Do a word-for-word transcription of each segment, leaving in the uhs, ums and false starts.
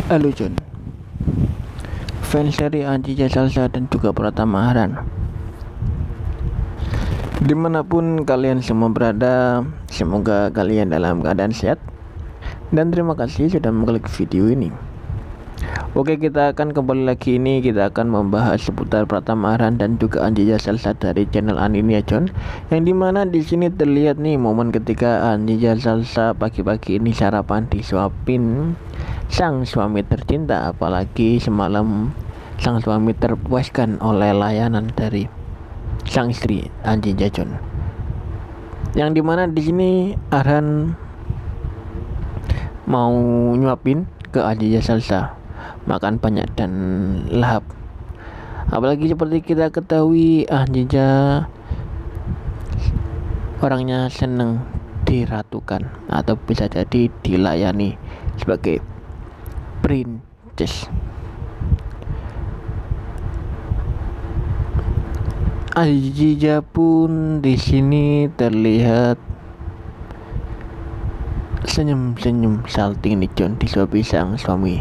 Halo John, fans dari Anjija Salsa dan juga Pratama Haran. Dimanapun kalian semua berada, semoga kalian dalam keadaan sehat. Dan terima kasih sudah mengklik video ini. Oke, kita akan kembali lagi ini kita akan membahas seputar Pratama Haran dan juga Anjija Salsa dari channel Anini ya John. Yang dimana di sini terlihat nih momen ketika Anjija Salsa pagi-pagi ini sarapan disuapin sang suami tercinta, apalagi semalam sang suami terpuaskan oleh layanan dari sang istri Anjija John. Yang dimana di sini Haran mau nyuapin ke Anjija Salsa, makan banyak dan lahap. Apalagi seperti kita ketahui Anjija orangnya seneng diratukan atau bisa jadi dilayani sebagai princess. Anjija pun di sini terlihat senyum-senyum salting nih John disuapi sang suami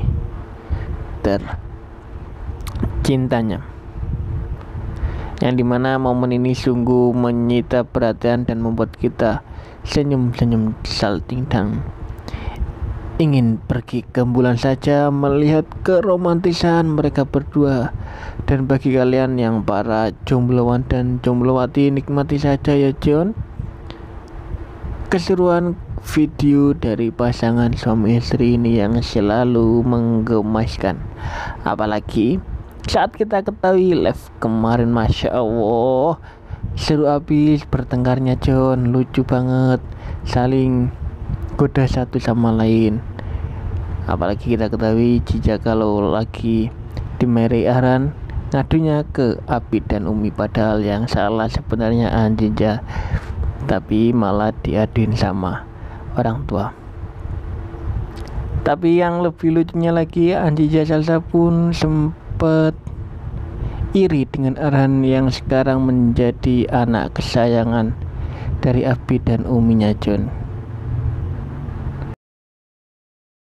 tercintanya. Yang dimana momen ini sungguh menyita perhatian dan membuat kita senyum-senyum salting dan ingin pergi ke bulan saja melihat keromantisan mereka berdua. Dan bagi kalian yang para jombloan dan jomblowati, nikmati saja ya John keseruan video dari pasangan suami istri ini yang selalu menggemaskan. Apalagi saat kita ketahui live kemarin, Masya Allah seru habis bertengkarnya John, lucu banget, saling goda satu sama lain. Apalagi kita ketahui jika kalau lagi dimarahi Haran ngadunya ke Abi dan Umi, padahal yang salah sebenarnya Anjija, tapi malah diaduin sama orang tua. Tapi yang lebih lucunya lagi, Anjija Salsa pun sempat iri dengan Haran yang sekarang menjadi anak kesayangan dari Abi dan Uminya John.